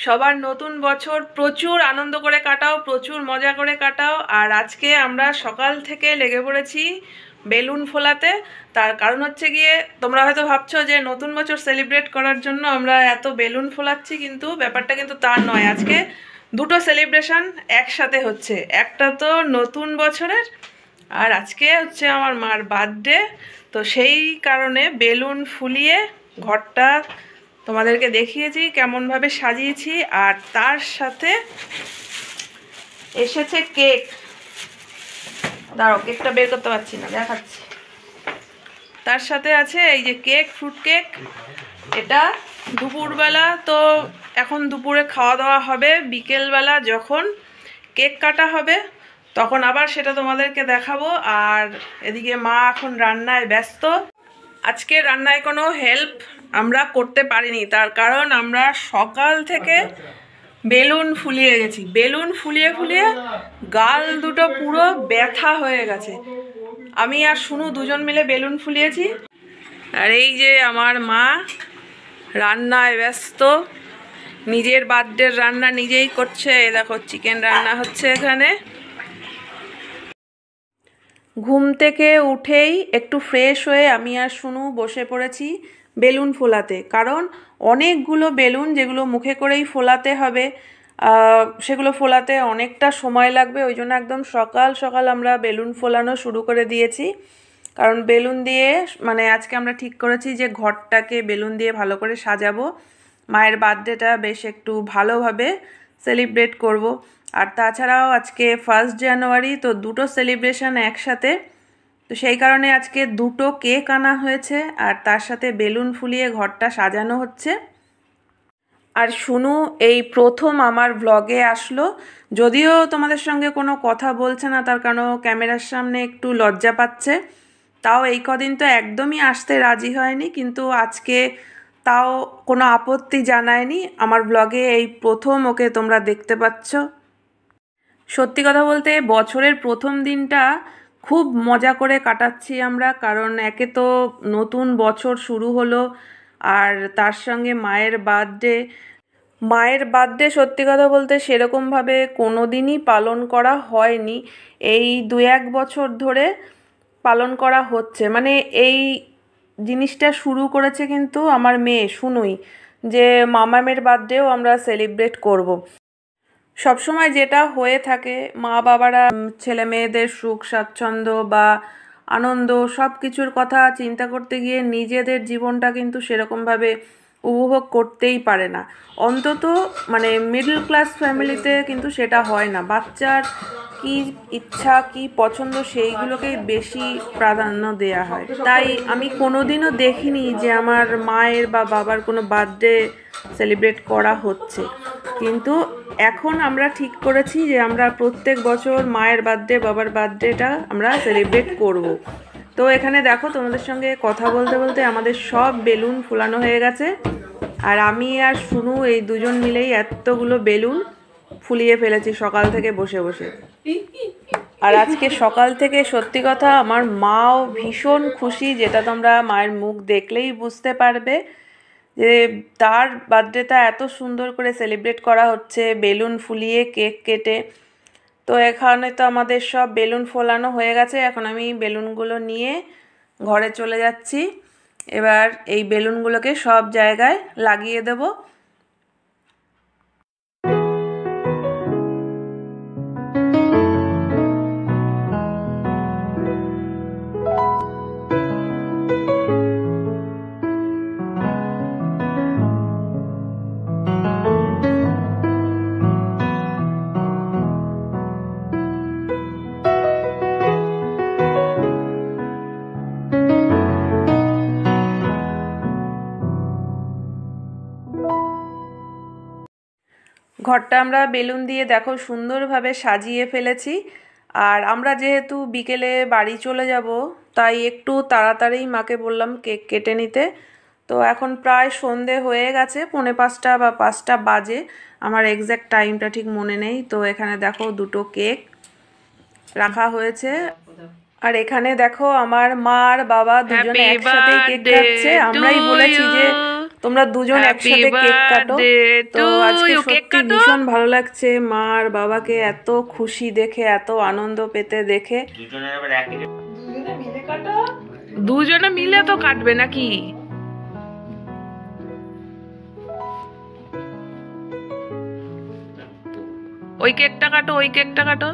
সবার নতুন বছর প্রচুর আনন্দ করে কাটাও, প্রচুর মজা করে কাটাও। আর আজকে আমরা সকাল থেকে লেগে পড়েছি বেলুন ফোলাতে। তার কারণ হচ্ছে গিয়ে, তোমরা হয়তো ভাবছো যে নতুন বছর সেলিব্রেট করার জন্য আমরা এত বেলুন ফোলাচ্ছি, কিন্তু ব্যাপারটা কিন্তু তার নয়। আজকে দুটো সেলিব্রেশন একসাথে হচ্ছে, একটা তো নতুন বছরের, আর আজকে হচ্ছে আমার মার বার্থডে। তো সেই কারণে বেলুন ফুলিয়ে ঘরটা তোমাদেরকে দেখিয়েছি কেমনভাবে সাজিয়েছি। আর তার সাথে এসেছে কেক। দাঁড়াও, কেকটা বের করতে পারছি না, দেখাচ্ছি। তার সাথে আছে এই যে কেক, ফ্রুট কেক। এটা দুপুরবেলা, তো এখন দুপুরে খাওয়া দাওয়া হবে। বিকেলবেলা যখন কেক কাটা হবে তখন আবার সেটা তোমাদেরকে দেখাবো। আর এদিকে মা এখন রান্নায় ব্যস্ত। আজকে রান্নায় কোনো হেল্প আমরা করতে পারিনি, তার কারণ আমরা সকাল থেকে বেলুন ফুলিয়ে গেছি। বেলুন ফুলিয়ে ফুলিয়ে গাল দুটো পুরো ব্যথা হয়ে গেছে। আমি আর শুনু দুজন মিলে বেলুন ফুলিয়েছি। আর এই যে আমার মা রান্নায় ব্যস্ত, নিজের বার্থডের রান্না নিজেই করছে। এই দেখো, চিকেন রান্না হচ্ছে এখানে। ঘুম থেকে উঠেই একটু ফ্রেশ হয়ে আমি আর শুনু বসে পড়েছি বেলুন ফোলাতে। কারণ অনেকগুলো বেলুন যেগুলো মুখে করেই ফোলাতে হবে, সেগুলো ফোলাতে অনেকটা সময় লাগবে। ওই জন্য একদম সকাল সকাল আমরা বেলুন ফোলানো শুরু করে দিয়েছি। কারণ বেলুন দিয়ে মানে আজকে আমরা ঠিক করেছি যে ঘরটাকে বেলুন দিয়ে ভালো করে সাজাবো, মায়ের বার্থডেটা বেশ একটু ভালোভাবে সেলিব্রেট করব। আর তাছাড়াও আজকে 1 জানুয়ারি, তো দুটো সেলিব্রেশন একসাথে। তো সেই কারণে আজকে দুটো কেক আনা হয়েছে, আর তার সাথে বেলুন ফুলিয়ে ঘরটা সাজানো হচ্ছে। আর শুনু এই প্রথম আমার ব্লগে আসলো, যদিও তোমাদের সঙ্গে কোনো কথা বলছে না, তার কারণ ক্যামেরার সামনে একটু লজ্জা পাচ্ছে। তাও এই কদিন তো একদমই আসতে রাজি হয়নি, কিন্তু আজকে তাও কোনো আপত্তি জানায়নি। আমার ব্লগে এই প্রথম ওকে তোমরা দেখতে পাচ্ছ। সত্যি কথা বলতে বছরের প্রথম দিনটা খুব মজা করে কাটাচ্ছি আমরা, কারণ একে তো নতুন বছর শুরু হলো, আর তার সঙ্গে মায়ের বার্থডে। মায়ের বার্থডে সত্যি কথা বলতে সেরকমভাবে কোনো দিনই পালন করা হয়নি। এই 2-1 বছর ধরে পালন করা হচ্ছে। মানে এই জিনিসটা শুরু করেছে কিন্তু আমার মেয়ে শুনুই, যে মামামের বার্থডেও আমরা সেলিব্রেট করব। সবসময় যেটা হয়ে থাকে, মা বাবারা ছেলে মেয়েদের সুখ স্বাচ্ছন্দ্য বা আনন্দ সব কিছুর কথা চিন্তা করতে গিয়ে নিজেদের জীবনটা কিন্তু সেরকমভাবে উপভোগ করতেই পারে না। অন্তত মানে মিডল ক্লাস ফ্যামিলিতে কিন্তু সেটা হয় না। বাচ্চার কি ইচ্ছা, কি পছন্দ, সেইগুলোকেই বেশি প্রাধান্য দেয়া হয়। তাই আমি কোনোদিনও দেখিনি যে আমার মায়ের বা বাবার কোনো বার্থডে সেলিব্রেট করা হচ্ছে। কিন্তু এখন আমরা ঠিক করেছি যে আমরা প্রত্যেক বছর মায়ের বার্থডে, বাবার বার্থডেটা আমরা সেলিব্রেট করব। তো এখানে দেখো, তোমাদের সঙ্গে কথা বলতে বলতে আমাদের সব বেলুন ফোলানো হয়ে গেছে। আর আমি আর শুনু এই দুজন মিলেই এতগুলো বেলুন ফুলিয়ে ফেলেছি সকাল থেকে বসে বসে। আর আজকে সকাল থেকে সত্যি কথা আমার মাও ভীষণ খুশি, যেটা তোমরা মায়ের মুখ দেখলেই বুঝতে পারবে যে তার বার্থডেটা এত সুন্দর করে সেলিব্রেট করা হচ্ছে বেলুন ফুলিয়ে, কেক কেটে। তো এখানে তো আমাদের সব বেলুন ফোলানো হয়ে গেছে। এখন আমি বেলুনগুলো নিয়ে ঘরে চলে যাচ্ছি। এবার এই বেলুনগুলোকে সব জায়গায় লাগিয়ে দেব। ঘরটা আমরা বেলুন দিয়ে দেখো সুন্দরভাবে সাজিয়ে ফেলেছি। আর আমরা যেহেতু বিকেলে বাড়ি চলে যাব, তাই একটু তাড়াতাড়ি মাকে বললাম কেক কেটে নিতে। তো এখন প্রায় সন্ধে হয়ে গেছে, 4:45 বা 5টা বাজে, আমার এক্স্যাক্ট টাইমটা ঠিক মনে নেই। তো এখানে দেখো দুটো কেক রাখা হয়েছে। আর এখানে দেখো আমার মা আর বাবা দুজনে একসাথেই কেক খাচ্ছে। আমরাই বলেছি যে তোমরা দুজন একসাথে কেক কাটো। তো আজকে সত্যি ভীষণ ভালো লাগছে মা আর বাবাকে এত খুশি দেখে, এত আনন্দ পেতে দেখে। দুজনে মিলে তো কাটবে নাকি? ওই কেকটা কাটো, ওই কেকটা কাটো।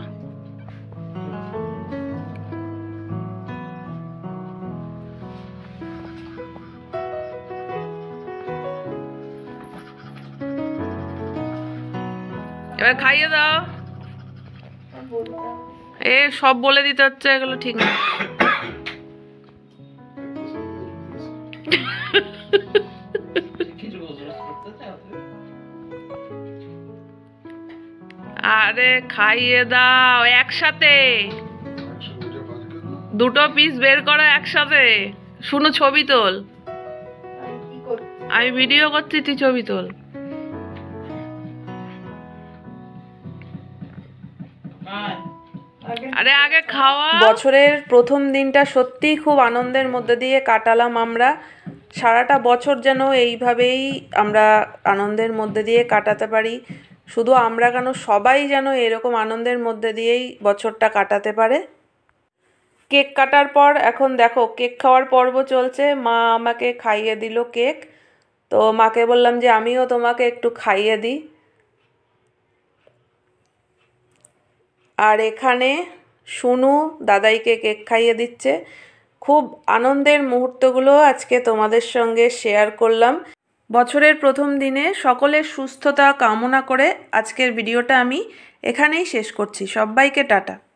এবার খাইয়ে দাও। এ সব বলে দিতে হচ্ছে, এগুলো ঠিক না। আরে খাইয়ে দাও একসাথে, দুটো পিস বের করো একসাথে। শুনো ছবি তোল, আমি ভিডিও করছি, তুই ছবি তোল। আরে আগে খাওয়া। বছরের প্রথম দিনটা সত্যিই খুব আনন্দের মধ্যে দিয়ে কাটালাম আমরা। সারাটা বছর যেন এইভাবেই আমরা আনন্দের মধ্যে দিয়ে কাটাতে পারি। শুধু আমরা কেন, সবাই যেন এরকম আনন্দের মধ্যে দিয়েই বছরটা কাটাতে পারে। কেক কাটার পর এখন দেখো কেক খাওয়ার পর্ব চলছে। মা আমাকে খাইয়ে দিল কেক। তো মাকে বললাম যে আমিও তোমাকে একটু খাইয়ে দিই। আর এখানে শুনু দাদাইকে কেক খাইয়ে দিচ্ছে। খুব আনন্দের মুহূর্তগুলো আজকে তোমাদের সঙ্গে শেয়ার করলাম। বছরের প্রথম দিনে সকলের সুস্থতা কামনা করে আজকের ভিডিওটা আমি এখানেই শেষ করছি। সবাইকে টাটা।